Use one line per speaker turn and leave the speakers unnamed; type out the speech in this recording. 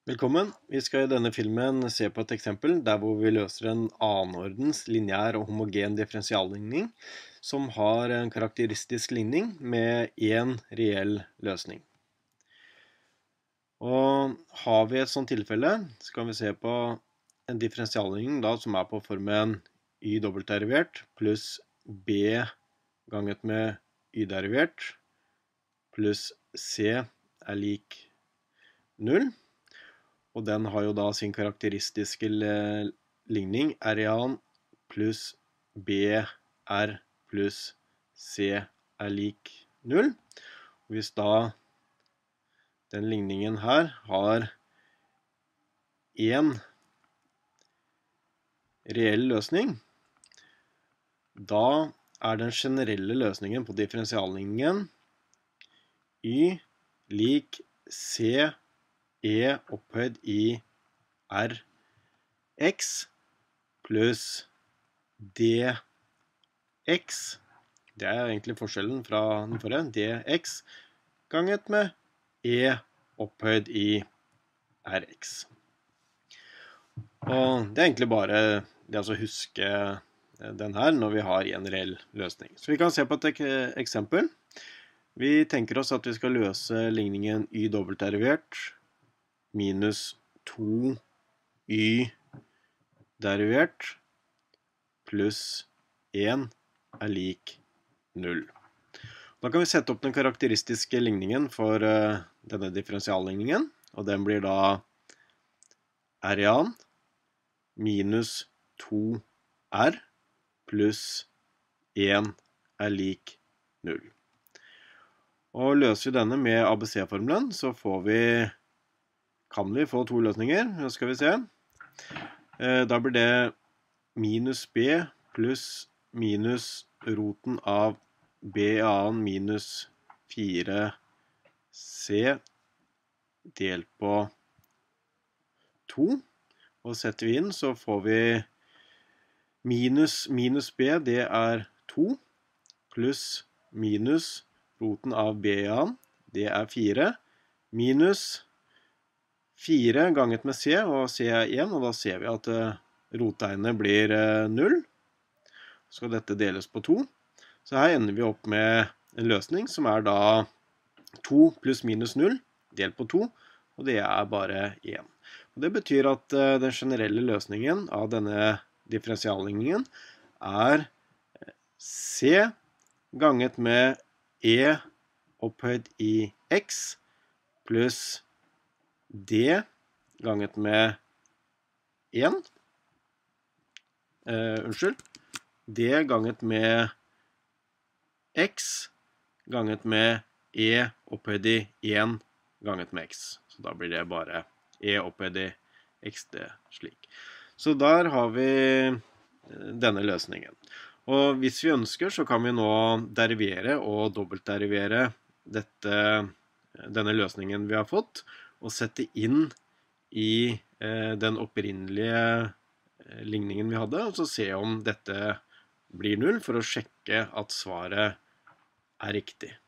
Velkommen! Vi skal i denne filmen se på et eksempel der hvor vi løser en annenordens lineær og homogen differensialligning som har en karakteristisk ligning med en reell løsning. Og har vi et sånt tilfelle, så kan vi se på en differensialligning da, som er på formen y dobbeltderivert pluss b ganget med y derivert pluss c er lik 0. Og den har jo da sin karakteristiske ligning R1 pluss BR pluss C er lik 0. Og hvis da den ligningen her har en reell løsning, da er den generelle løsningen på differensialligningen y lik C E opphøyd i Rx pluss dx, det er egentlig forskjellen fra den forrige, dx ganget med E opphøyd i Rx. Og det er egentlig bare det å huske den her når vi har en reell løsning. Så vi kan se på et eksempel. Vi tenker oss at vi skal løse ligningen y dobbeltderivert minus 2y derivert pluss 1 er lik 0. Da kan vi sette opp den karakteristiske ligningen for denne differensialligningen, og den blir da R1 minus 2r pluss 1 er lik 0. Og løser vi denne med ABC-formelen, så kan vi få to løsninger. Nå skal vi se. Da blir det minus b pluss minus roten av b annen minus 4c delt på 2. Og setter vi inn, så får vi minus b, det er 2, pluss minus roten av b annen, det er 4, minus 4 ganget med c, og c er 1, og da ser vi at rottegnet blir 0. Så skal dette deles på 2. Så her ender vi opp med en løsning som er da 2 pluss minus 0 delt på 2, og det er bare 1. Og det betyr at den generelle løsningen av denne differensialligningen er c ganget med e opphøyd i x pluss d ganget med 1, d ganget med x ganget med e opphøyd i 1 ganget med x. Så da blir det bare e opphøyd i x, det slik. Så der har vi denne løsningen. Og hvis vi ønsker, så kan vi nå derivere og dobbeltderivere denne løsningen vi har fått, og sette inn i den opprinnelige ligningen vi hadde, og så se om dette blir 0 for å sjekke at svaret er riktig.